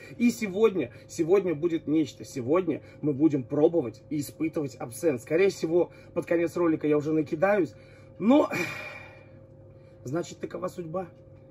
И сегодня будет нечто. Сегодня мы будем пробовать и испытывать абсент. Скорее всего, под конец ролика я уже накидаюсь. Но, значит, такова судьба.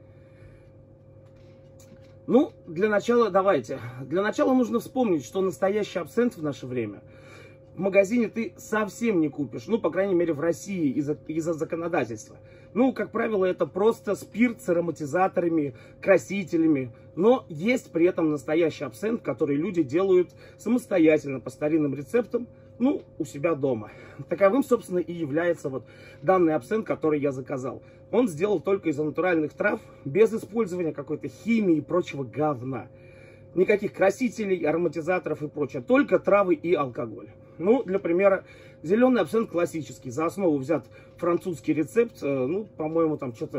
Ну, для начала давайте. Для начала нужно вспомнить, что настоящий абсент в наше время в магазине ты совсем не купишь. Ну, по крайней мере, в России из-за законодательства. Ну, как правило, это просто спирт с ароматизаторами, красителями. Но есть при этом настоящий абсент, который люди делают самостоятельно по старинным рецептам, ну, у себя дома. Таковым, собственно, и является вот данный абсент, который я заказал. Он сделал только из натуральных трав, без использования какой-то химии и прочего говна. Никаких красителей, ароматизаторов и прочее. Только травы и алкоголь. Ну, для примера, зеленый абсент классический. За основу взят французский рецепт, ну, по-моему, там что-то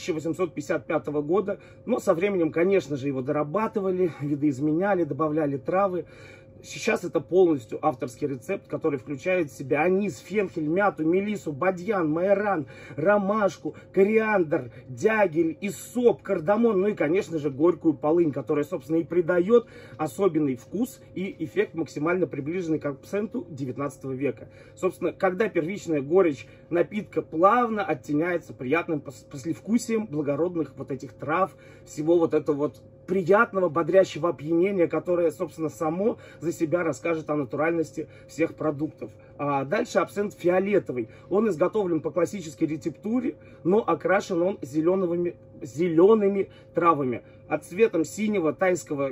1855 года. Но со временем, конечно же, его дорабатывали, видоизменяли, добавляли травы. Сейчас это полностью авторский рецепт, который включает в себя анис, фенхель, мяту, мелиссу, бадьян, майоран, ромашку, кориандр, дягель, иссоп, кардамон, ну и, конечно же, горькую полынь, которая, собственно, и придает особенный вкус и эффект, максимально приближенный к абсенту 19 века. Собственно, когда первичная горечь напитка плавно оттеняется приятным послевкусием благородных вот этих трав, всего вот этого вот приятного, бодрящего опьянения, которое, собственно, само за себя расскажет о натуральности всех продуктов. А дальше абсент фиолетовый. Он изготовлен по классической рецептуре, но окрашен он зелеными травами. От цветом синего тайского,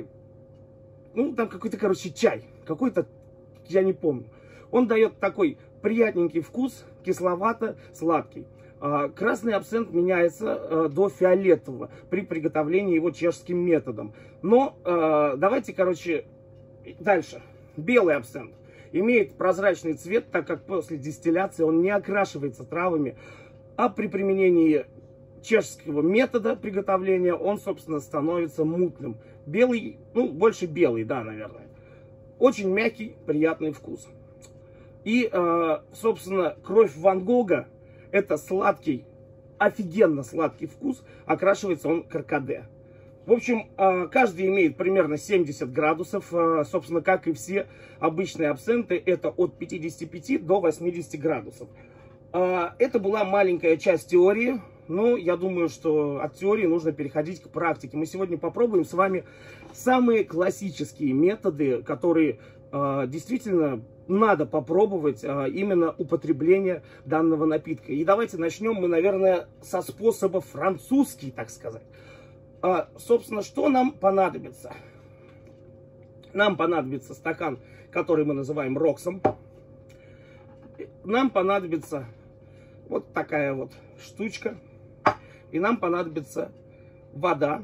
ну, там какой-то, короче, чай. Какой-то, я не помню. Он дает такой приятненький вкус, кисловато-сладкий. Красный абсент меняется до фиолетового при приготовлении его чешским методом. Но давайте, короче, дальше. Белый абсент имеет прозрачный цвет, так как после дистилляции он не окрашивается травами, а при применении чешского метода приготовления он, собственно, становится мутным. Белый, ну, больше белый, да, наверное. Очень мягкий, приятный вкус. И, собственно, кровь Ван Гога. Это сладкий, офигенно сладкий вкус, окрашивается он каркаде. В общем, каждый имеет примерно 70 градусов, собственно, как и все обычные абсенты, это от 55 до 80 градусов. Это была маленькая часть теории, но я думаю, что от теории нужно переходить к практике. Мы сегодня попробуем с вами самые классические методы, которые действительно надо попробовать именно употребление данного напитка. И давайте начнем мы, наверное, со способа французский, так сказать. Собственно, что нам понадобится? Нам понадобится стакан, который мы называем роксом. Нам понадобится вот такая вот штучка. И нам понадобится вода.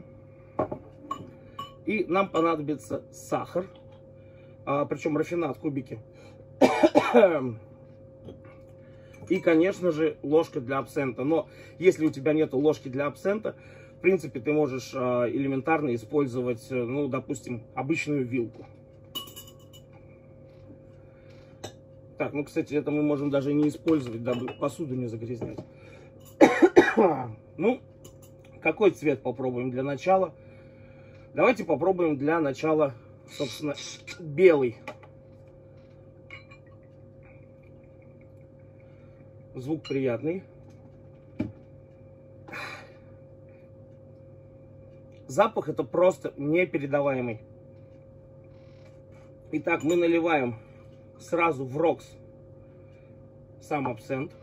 И нам понадобится сахар. Причем рафинад, кубики. И, конечно же, ложка для абсента. Но если у тебя нет ложки для абсента, в принципе, ты можешь элементарно использовать, ну, допустим, обычную вилку. Так, ну, кстати, это мы можем даже не использовать, дабы посуду не загрязнять. Ну, какой цвет попробуем для начала? Давайте попробуем для начала, собственно, белый. Звук приятный. Запах это просто непередаваемый. Итак, мы наливаем сразу в рокс сам абсент.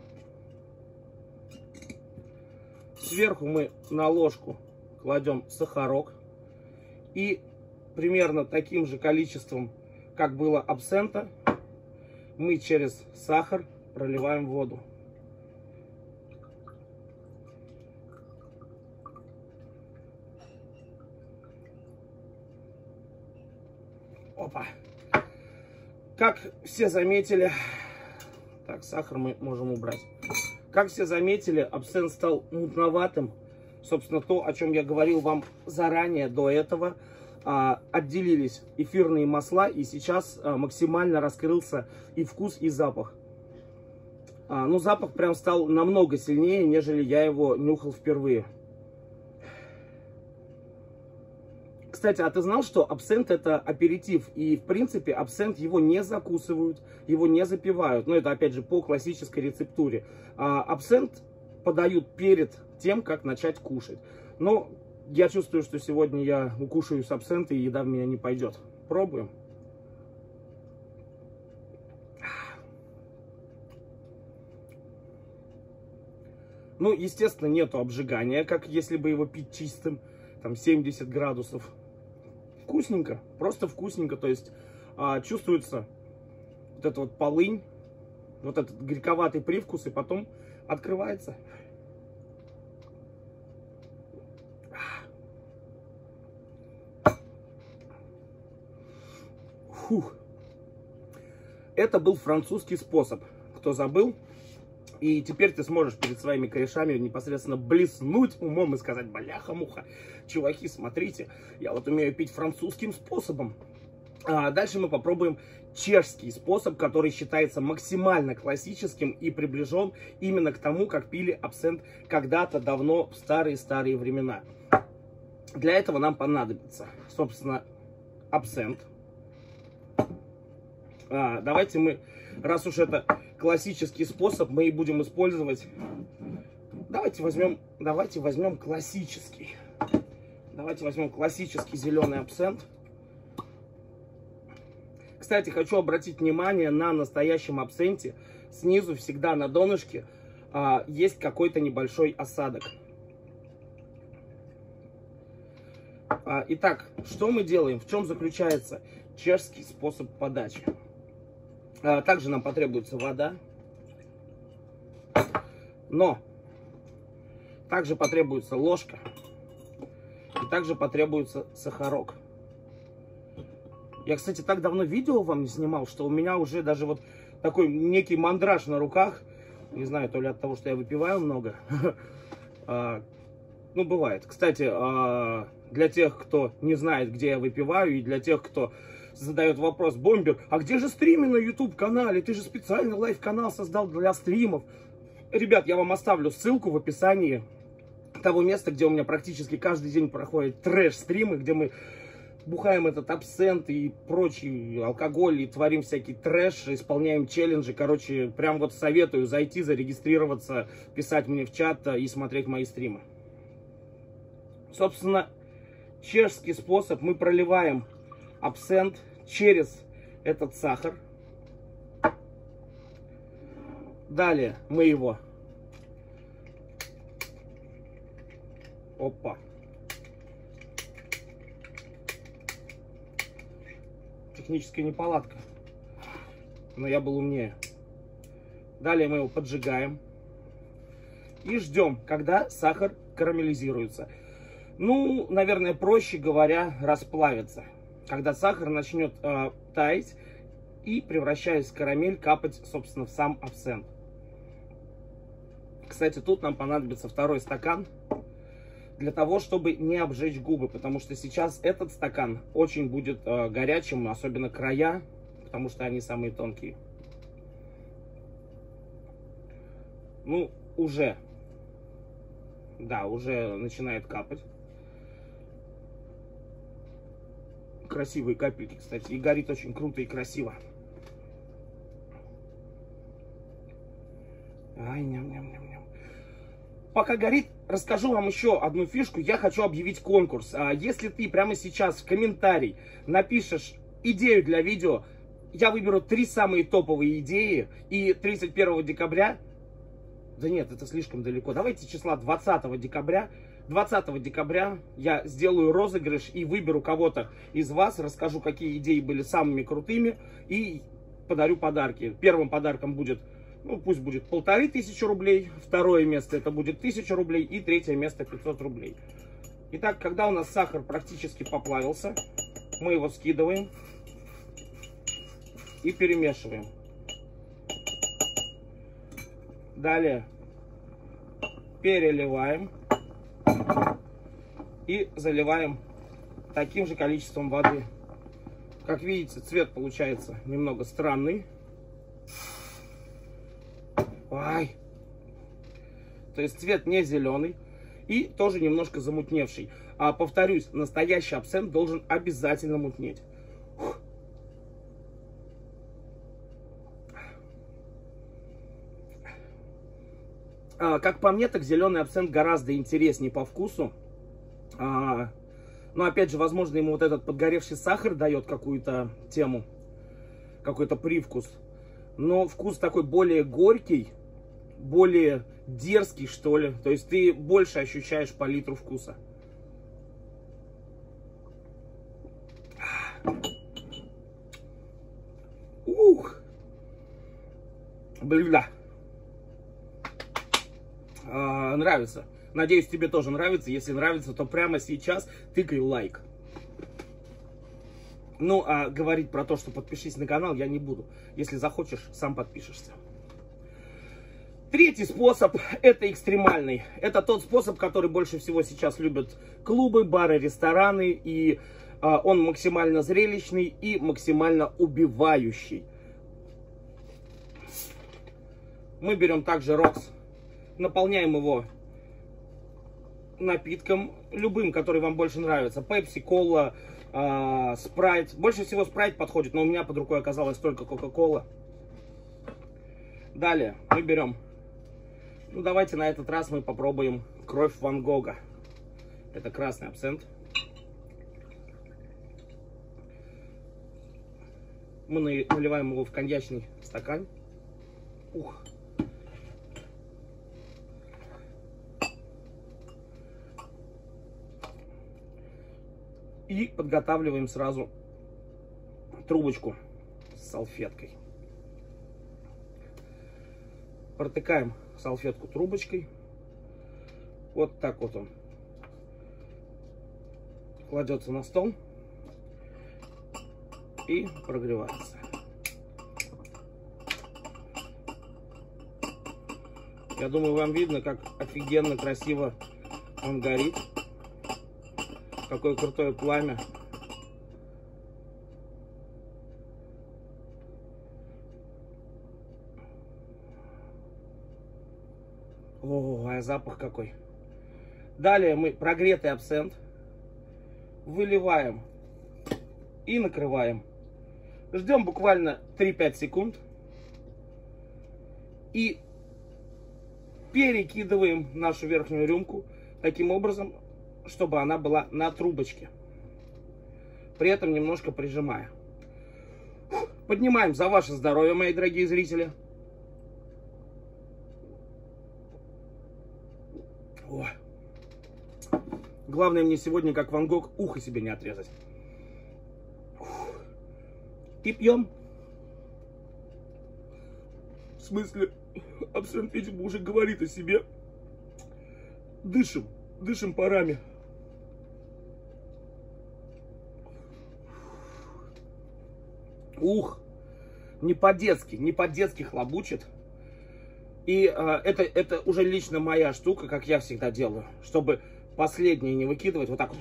Сверху мы на ложку кладем сахарок. И примерно таким же количеством, как было абсента, мы через сахар проливаем воду. Опа. Как все заметили, так, сахар мы можем убрать. Как все заметили, абсент стал мутноватым. Собственно, то, о чем я говорил вам заранее до этого, отделились эфирные масла, и сейчас максимально раскрылся и вкус, и запах. Ну, запах прям стал намного сильнее, нежели я его нюхал впервые. Кстати, а ты знал, что абсент это аперитив? И, в принципе, абсент его не закусывают, его не запивают. Но это, опять же, по классической рецептуре. Абсент подают перед тем, как начать кушать. Но я чувствую, что сегодня я укушаюсь абсент, и еда в меня не пойдет. Пробуем. Ну, естественно, нету обжигания, как если бы его пить чистым, там 70 градусов. Вкусненько, просто вкусненько, то есть чувствуется вот эта вот полынь, вот этот горьковатый привкус, и потом открывается. Фух. Это был французский способ, кто забыл. И теперь ты сможешь перед своими корешами непосредственно блеснуть умом и сказать: бляха-муха, чуваки, смотрите, я вот умею пить французским способом. Дальше мы попробуем чешский способ, который считается максимально классическим и приближен именно к тому, как пили абсент когда-то давно, в старые-старые времена. Для этого нам понадобится, собственно, абсент. Давайте мы, раз уж это классический способ, мы и будем использовать. Давайте возьмем классический. Давайте возьмем классический зеленый абсент. Кстати, хочу обратить внимание на настоящем абсенте. Снизу всегда на донышке есть какой-то небольшой осадок. Итак, что мы делаем? В чем заключается чешский способ подачи? Также нам потребуется вода, но также потребуется ложка и также потребуется сахарок. Я, кстати, так давно видео вам не снимал, что у меня уже даже вот такой некий мандраж на руках. Не знаю, то ли от того, что я выпиваю много. Ну, бывает. Кстати, для тех, кто не знает, где я выпиваю, и для тех, кто задает вопрос: Бомбер, а где же стримы на YouTube-канале? Ты же специально лайв-канал создал для стримов. Ребят, я вам оставлю ссылку в описании того места, где у меня практически каждый день проходят трэш-стримы, где мы бухаем этот абсент и прочий алкоголь, и творим всякий трэш, исполняем челленджи. Короче, прям вот советую зайти, зарегистрироваться, писать мне в чат и смотреть мои стримы. Собственно, чешский способ: мы проливаем абсент через этот сахар. Далее мы его техническая неполадка, но я был умнее. Далее мы его поджигаем и ждем, когда сахар карамелизируется. Ну, наверное, проще говоря, расплавится. Когда сахар начнет таять и, превращаясь в карамель, капать, собственно, в сам абсент. Кстати, тут нам понадобится второй стакан для того, чтобы не обжечь губы, потому что сейчас этот стакан очень будет горячим, особенно края, потому что они самые тонкие. Ну, уже начинает капать. Красивые капельки, кстати, и горит очень круто и красиво. Ай, ням-ням-ням-ням. Пока горит, расскажу вам еще одну фишку. Я хочу объявить конкурс. Если ты прямо сейчас в комментарий напишешь идею для видео, я выберу 3 самые топовые идеи. И 31 декабря... Да нет, это слишком далеко. Давайте числа 20 декабря. 20 декабря я сделаю розыгрыш и выберу кого-то из вас. Расскажу, какие идеи были самыми крутыми. И подарю подарки. Первым подарком будет... Ну, пусть будет 1500 рублей, второе место это будет 1000 рублей и третье место 500 рублей. Итак, когда у нас сахар практически поплавился, мы его скидываем и перемешиваем. Далее переливаем и заливаем таким же количеством воды. Как видите, цвет получается немного странный. Ай. То есть цвет не зеленый и тоже немножко замутневший. А повторюсь, настоящий абсент должен обязательно мутнеть. Как по мне, так зеленый абсент гораздо интереснее по вкусу. Но опять же, возможно, ему вот этот подгоревший сахар дает какую-то тему, какой-то привкус. Но вкус такой более горький, более дерзкий, что ли. То есть ты больше ощущаешь палитру вкуса. Ух! Блин, да. Нравится. Надеюсь, тебе тоже нравится. Если нравится, то прямо сейчас тыкай лайк. Ну, а говорить про то, что подпишись на канал, я не буду. Если захочешь, сам подпишешься. Третий способ – это экстремальный. Это тот способ, который больше всего сейчас любят клубы, бары, рестораны. И он максимально зрелищный и максимально убивающий. Мы берем также Рокс, наполняем его напитком, любым, который вам больше нравится. Пепси, кола, спрайт. Больше всего спрайт подходит, но у меня под рукой оказалась только кока-кола. Далее мы берем, ну давайте на этот раз мы попробуем кровь Ван Гога. Это красный абсент. Мы наливаем его в коньячный стакан. Ух. И подготавливаем сразу трубочку с салфеткой. Протыкаем салфетку трубочкой. Вот так вот он кладется на стол и прогревается. Я думаю, вам видно, как офигенно красиво он горит. Какое крутое пламя. О, а запах какой. Далее мы прогретый абсент выливаем и накрываем. Ждем буквально 3-5 секунд. И перекидываем нашу верхнюю рюмку таким образом, чтобы она была на трубочке, при этом немножко прижимая. Поднимаем за ваше здоровье, мои дорогие зрители. О. Главное мне сегодня, как Ван Гог, ухо себе не отрезать. И пьем. В смысле, абсент, видимо, уже говорит о себе. Дышим, дышим парами. Ух, не по-детски хлобучит. И это уже лично моя штука, как я всегда делаю, чтобы последнее не выкидывать. Вот так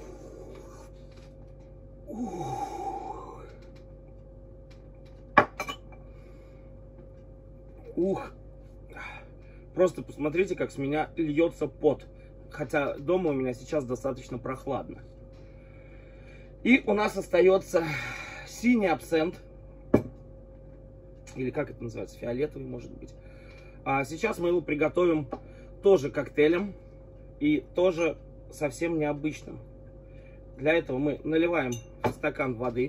вот. Ух. Просто посмотрите, как с меня льется пот. Хотя дома у меня сейчас достаточно прохладно. И у нас остается синий абсент. Или как это называется? Фиолетовый, может быть. А сейчас мы его приготовим тоже коктейлем. И тоже совсем необычным. Для этого мы наливаем в стакан воды.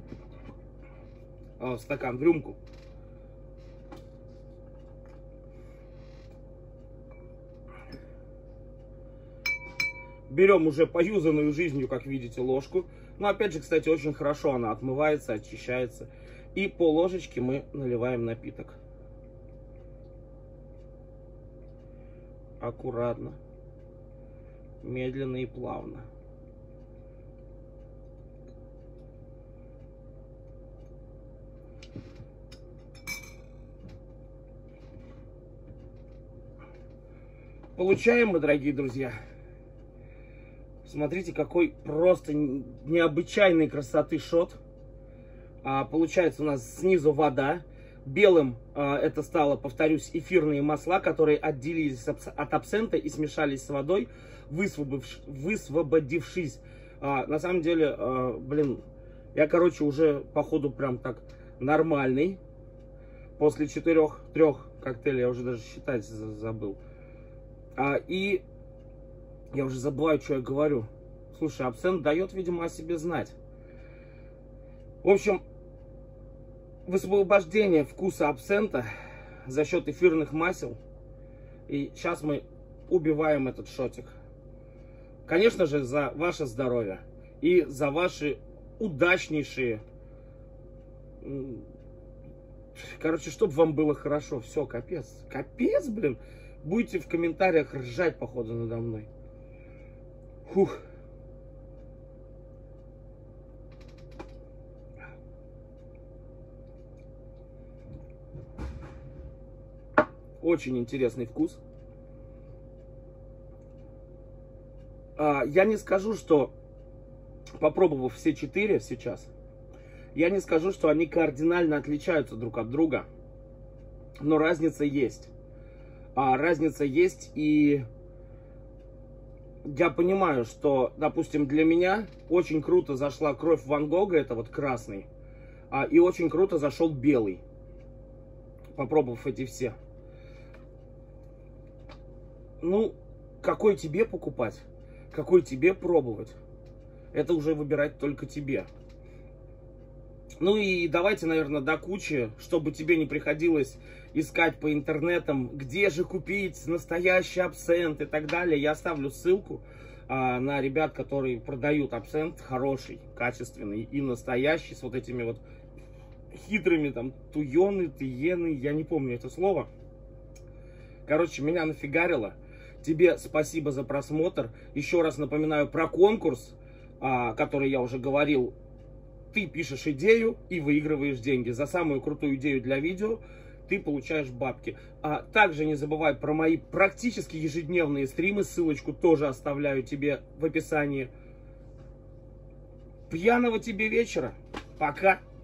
В стакан, в рюмку. Берем уже поюзанную жизнью, как видите, ложку. Но опять же, кстати, очень хорошо она отмывается, очищается. И по ложечке мы наливаем напиток. Аккуратно. Медленно и плавно. Получаем мы, дорогие друзья. Смотрите, какой просто необычайной красоты шот. Получается у нас снизу вода. Белым это стало, повторюсь, эфирные масла, которые отделились от абсента и смешались с водой, высвободившись. На самом деле, блин, я, короче, уже, походу, прям так нормальный. После 4-3 коктейлей, я уже даже считать забыл. И я уже забываю, что я говорю. Слушай, абсент дает, видимо, о себе знать. В общем, высвобождение вкуса абсента за счет эфирных масел. И сейчас мы убиваем этот шотик. Конечно же, за ваше здоровье и за ваши удачнейшие... Короче, чтобы вам было хорошо. Все, капец. Капец, блин. Будете в комментариях ржать, походу, надо мной. Фух. Очень интересный вкус. Я не скажу, что, попробовав все 4 сейчас, я не скажу, что они кардинально отличаются друг от друга. Но разница есть. Разница есть, и я понимаю, что, допустим, для меня очень круто зашла кровь Ван Гога, это вот красный, и очень круто зашел белый, попробовав эти все. Ну, какой тебе покупать, какой тебе пробовать, это уже выбирать только тебе. Ну и давайте, наверное, до кучи, чтобы тебе не приходилось искать по интернетам, где же купить настоящий абсент и так далее. Я оставлю ссылку на ребят, которые продают абсент хороший, качественный и настоящий, с вот этими вот хитрыми там туены, тиены, я не помню это слово. Короче, меня нафигарило. Тебе спасибо за просмотр. Еще раз напоминаю про конкурс, который я уже говорил. Ты пишешь идею и выигрываешь деньги. За самую крутую идею для видео ты получаешь бабки. Также не забывай про мои практически ежедневные стримы. Ссылочку тоже оставляю тебе в описании. Пьяного тебе вечера. Пока.